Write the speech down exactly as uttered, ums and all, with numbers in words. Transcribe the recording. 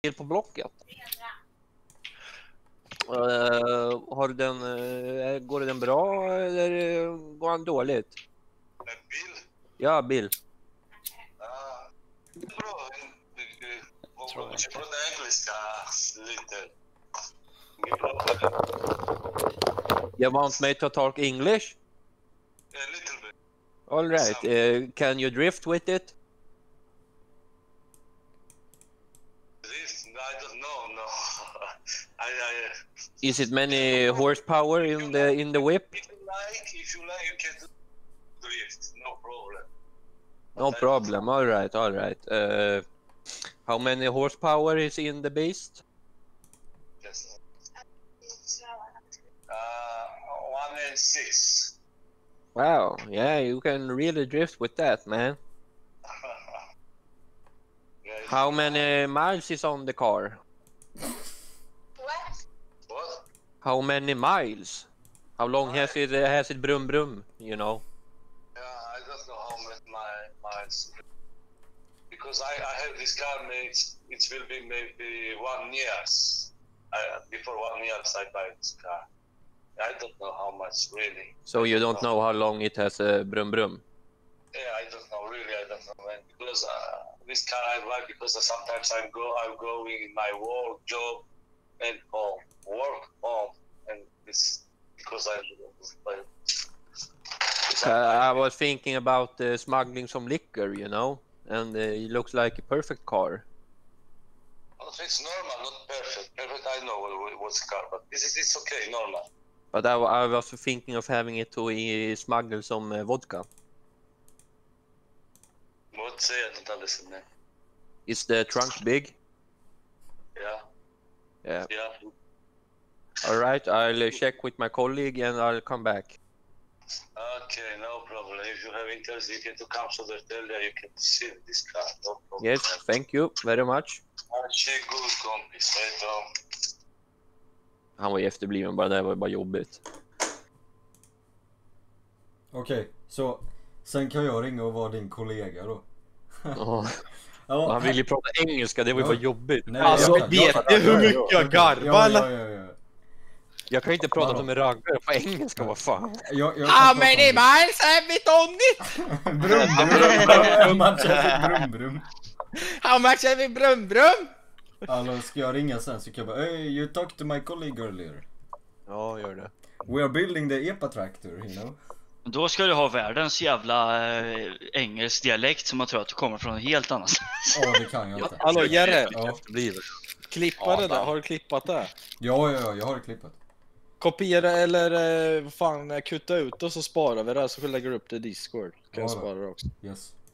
på Blocket. Uh, har du den, uh, går den bra eller går den dåligt? Bill? Ja, Bill. Ah, bra. Jag pratar engelska lite. You want me to talk English? A little bit. All right. Uh, can you drift with it? Drift? I don't know. No. I, I, Is it many horsepower in the in the whip? If you like, if you like, you can do drift. No problem. No problem. All right. All right. Uh, how many horsepower is in the beast? Yes. Uh, one and six. Wow. Yeah, you can really drift with that, man. Yeah, How many miles is on the car? What? What? How many miles? How long has it has it brum brum, you know? Yeah, I don't know how many miles. Because I, I have this car, maybe it will be maybe one years. I, before one years I buy this car. I don't know how much really. So you don't know how long it has a brum brum? Yeah, I don't know really. I don't know when, because uh, this car I buy because sometimes I'm go I'm going in my work job and home, work home, and this because I. Uh, I was thinking about uh, smuggling some liquor, you know, and uh, it looks like a perfect car. Well, it's normal, not perfect. Perfect, I know what, what's car, but this is it's okay, normal. But I, I was thinking of having it to uh, smuggle some uh, vodka. What say? I don't understand that. Is the trunk big? Yeah. Yeah. Yeah. All right, I'll uh, check with my colleague and I'll come back. Okay, no problem. If you have interest, you can to come to the hotel there. You can see this car. No problem. Yes, thank you very much. Varsågod kompis. Hej då. Han var ju efterbliven, bara det var bara jobbigt. Okej, okay, så sen kan jag ringa och vara din kollega då. Ja. Ja. Han vill ju prata engelska, det var ju ja. bara jobbigt. Nej, alltså, jag, vet jag, du hur mycket jag garvar? Ja, ja, ja, ja. Jag kan inte prata med raggare på engelska, vad fan. How many miles have we done it? Brum, brum, brum, brum, brum. How much have we brum, brum? Alltså, ska jag ringa sen så kan jag bara, hey, you talked to my colleague earlier. Ja, gör det. We are building the E P A tractor, you know. Då ska du ha världens jävla äh, engelsk dialekt som man tror att du kommer från en helt annanstans. Ja, det kan jag inte. Hallå, Jerre. Ja. Klippa det där, har du klippat det? Ja, ja, ja, jag har det klippat. Kopiera eller eh, vad fan, kutta ut och så sparar vi det så vi lägger upp det i Discord. Kan ja, jag spara det också. Yes.